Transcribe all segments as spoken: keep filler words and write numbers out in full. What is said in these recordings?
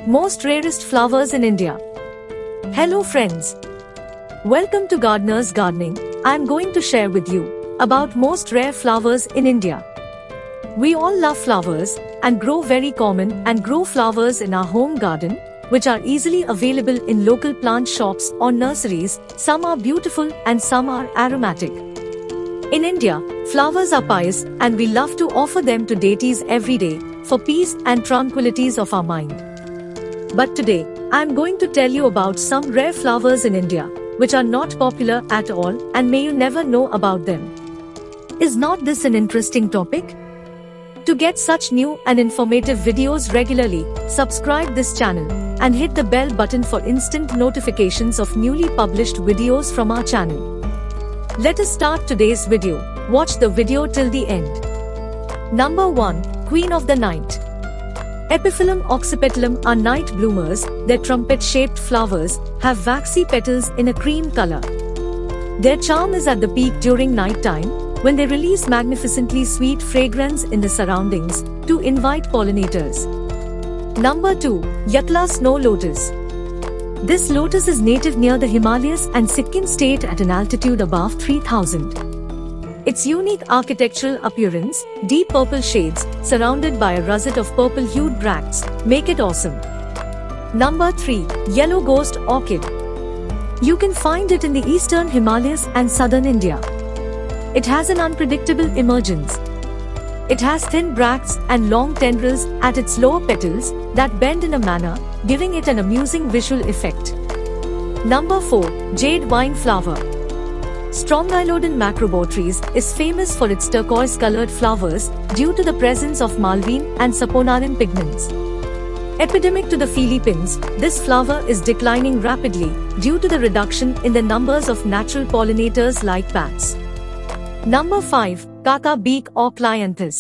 Most rarest flowers in India. Hello friends. Welcome to Gardener's Gardening. I am going to share with you about most rare flowers in India. We all love flowers and grow very common and grow flowers in our home garden, which are easily available in local plant shops or nurseries. Some are beautiful and some are aromatic. In India, flowers are pious and we love to offer them to deities every day for peace and tranquilities of our mind. But today, I am going to tell you about some rare flowers in India, which are not popular at all and may you never know about them. Is not this an interesting topic? To get such new and informative videos regularly, subscribe this channel and hit the bell button for instant notifications of newly published videos from our channel. Let us start today's video. Watch the video till the end. Number one. Queen of the Night. Epiphyllum oxypetalum are night bloomers. Their trumpet-shaped flowers have waxy petals in a cream color. Their charm is at the peak during night time, when they release magnificently sweet fragrance in the surroundings to invite pollinators. Number two. Yakla Snow Lotus. This lotus is native near the Himalayas and Sikkim state at an altitude above three thousand. Its unique architectural appearance, deep purple shades, surrounded by a russet of purple-hued bracts, make it awesome. Number three. Yellow Ghost Orchid. You can find it in the eastern Himalayas and southern India. It has an unpredictable emergence. It has thin bracts and long tendrils at its lower petals that bend in a manner, giving it an amusing visual effect. Number four. Jade Wine Flower. Strongyloidin macrobotrys is famous for its turquoise-colored flowers due to the presence of malvine and saponarin pigments. Epidemic to the Philippines, this flower is declining rapidly due to the reduction in the numbers of natural pollinators like bats. Number five. Kaka Beak or Clyanthus.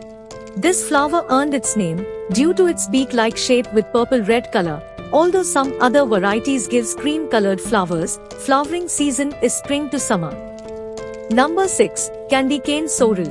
This flower earned its name due to its beak-like shape with purple-red color. Although some other varieties gives cream-colored flowers, flowering season is spring to summer. Number six. Candy Cane Sorrel.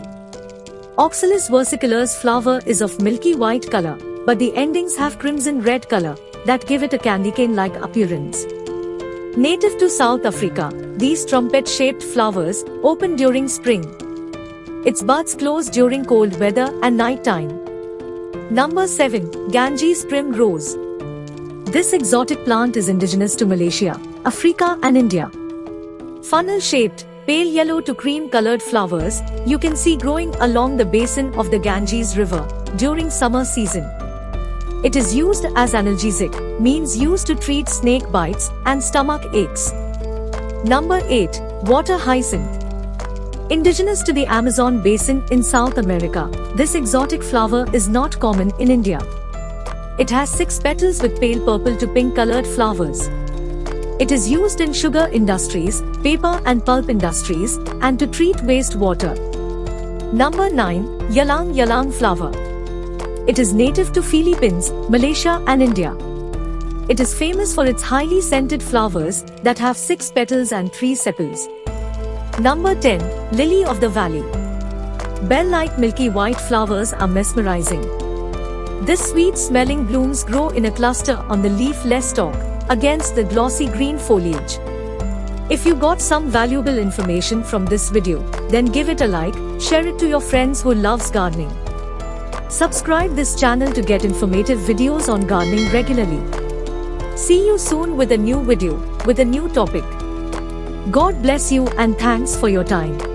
Oxalis versicolors flower is of milky white color, but the endings have crimson-red color that give it a candy cane-like appearance. Native to South Africa, these trumpet-shaped flowers open during spring. Its buds close during cold weather and night time. Number seven. Ganges Primrose. This exotic plant is indigenous to Malaysia, Africa and India. Funnel-shaped, pale yellow to cream-colored flowers you can see growing along the basin of the Ganges River during summer season. It is used as analgesic, means used to treat snake bites and stomach aches. Number eight. Water Hyacinth. Indigenous to the Amazon basin in South America, this exotic flower is not common in India. It has six petals with pale purple to pink colored flowers. It is used in sugar industries, paper and pulp industries, and to treat wastewater. Number nine. Yalang Yalang Flower. It is native to Philippines, Malaysia and India. It is famous for its highly scented flowers that have six petals and three sepals. Number ten. Lily of the Valley. Bell-like milky white flowers are mesmerizing. This sweet-smelling blooms grow in a cluster on the leafless stalk, against the glossy green foliage. If you got some valuable information from this video, then give it a like, share it to your friends who loves gardening. Subscribe this channel to get informative videos on gardening regularly. See you soon with a new video, with a new topic. God bless you and thanks for your time.